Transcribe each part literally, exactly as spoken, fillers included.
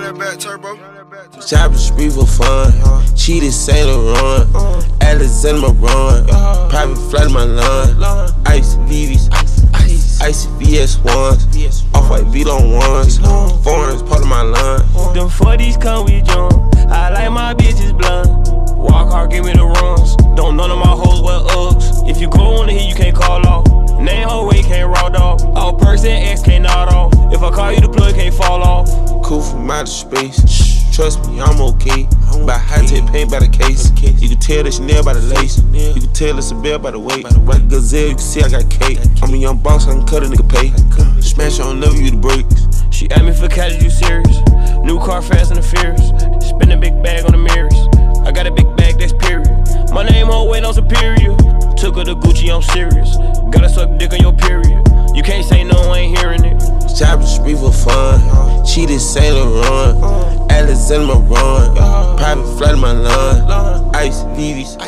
that back turbo. Shopping spree for fun. Cheated Saint Laurent. Alexander Run. Private flight in my lawn. Ice V Vs. Icy V S ones. Off-white VLONE ones. Foreigners part of my line. Them forties come with jump. I like my bitches blunt. Walk hard, give me the runs. Don't none of my hoes wear Uggs. If you go on the hit, you can't call off. Name her way, can't raw dog. All person X can't nod off. If I call you the plug, can't fall off. Cool from outer space. Trust me, I'm okay. Buy high-tech paint by the case. You can tell that Chanel by the lace. You can tell it's a bell by the weight. Like Gazelle, you can see I got cake. I'm a young boss, I can cut a nigga pay. Smash on never you the brakes. She asked me for cash, you serious? New car, fast and the furious. Spend a big bag on the mirrors. I got a big bag, that's period. My name whole weight on superior. Took her to Gucci, I'm serious. Gotta suck dick on your period. You can't say no, I ain't hearing it. Shopping spree for fun. Cheated Saint Laurent. Alexander Run. Private flight in my lawn. Ice V Vs.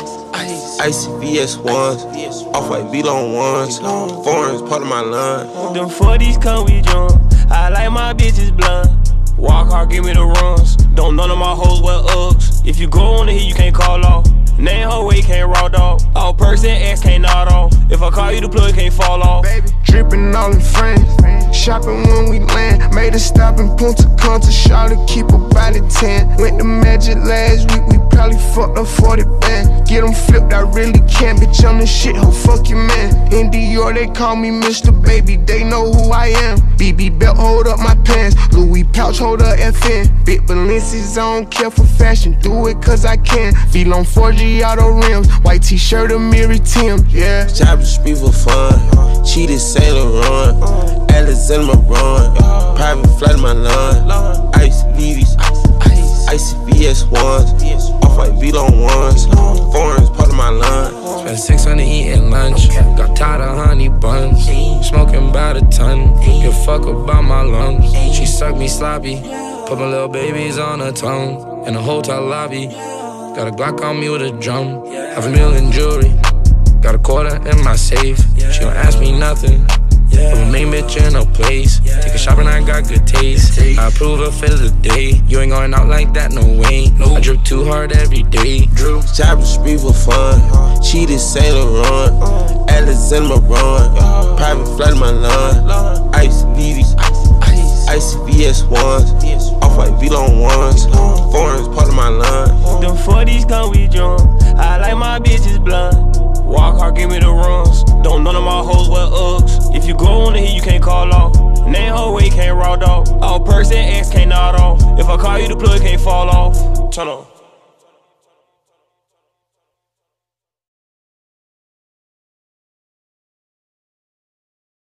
Icy V S ones. Off-white VLONE ones. Foreigners part of my line. Them forties come with jump. I like my bitches blunt. Walk hard, give me the runs. Don't none of my hoes wear Uggs. If you go on the hit, you can't call off. Name her way, can't raw dog. All person X can't nod off. If I call you the plug, can't fall off. Baby, drippin' all in France. Shopping when we land. Made a stop in Punta Cana. Shot to keep her body tan. Went to Magic last week, we probably fucked up forty band. Get them flipped, I really can't. Bitch, I'm the shit, ho, fuck your man. In Dior, they call me Mister Baby. They know who I am. B B belt, hold up my pants. Louis pouch, hold up F N. Big Balenci's, I don't care for fashion. Do it cause I can. VLONE four G auto rims. White t-shirt, a mirror Tim, yeah. Shopping spree for fun. Cheated Saint Laurent. Alexander Run. Private flight in my lawn. Ice V Vs. Icy V S ones. Off-white VLONE ones. Foreigners part of my line. Spent six hundred eating lunch. Got tired of honey buns. Smoking about a ton. Give a fuck about my lungs. She sucked me sloppy. Put my little babies on her tongue. In a hotel lobby. Got a Glock on me with a drum. Half a million jewelry. Got a quarter in my safe. She don't ask me nothing. Put my main bitch in her place. Take a shopping, I got good taste. I approve her for the day. You ain't going out like that, no way. I drip too hard every day. Shopping spree for fun. Cheated Saint Laurent. Alexander Run. Private flight in my lawn. Ice V Vs. Icy V S ones. Off-white VLONE ones. Foreigners part of my line. Them forties come with jump. I like my bitches blunt. Walk hard, give me the runs. Don't none of my hoes wear Uggs. If you go on the hit, you can't call off. Name her way, can't raw dog. All person X can't nod off. If I call you the plug, can't fall off. Turn on.